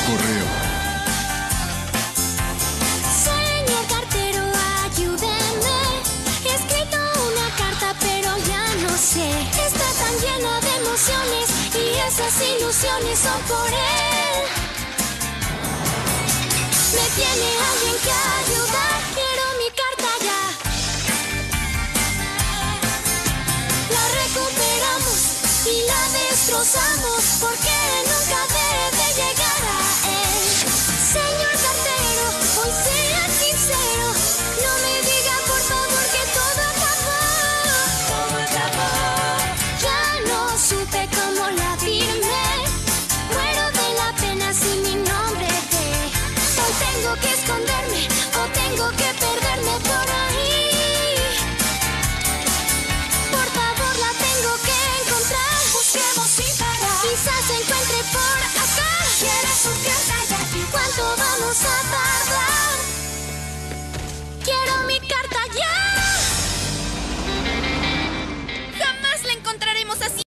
correo. Señor cartero, ayúdeme. He escrito una carta, pero ya no sé. Está tan llena de emociones y esas ilusiones son por él. Me tiene alguien que ayudar. Quiero mi carta ya. La recuperamos y la destrozamos porque nunca debe llegar a él. Señor cartero, hoy sea sincero. No me diga por favor que todo acabó. Todo acabó. Ya no supe cómo la firmé. Muero de la pena si mi nombre ve. Hoy tengo que esconderme o tengo que perderme por ahí. Por favor la tengo que encontrar. Busquemos sin parar. Quizás se encuentre por acá. Quiero su carta ya. ¿Cuánto vamos a tardar?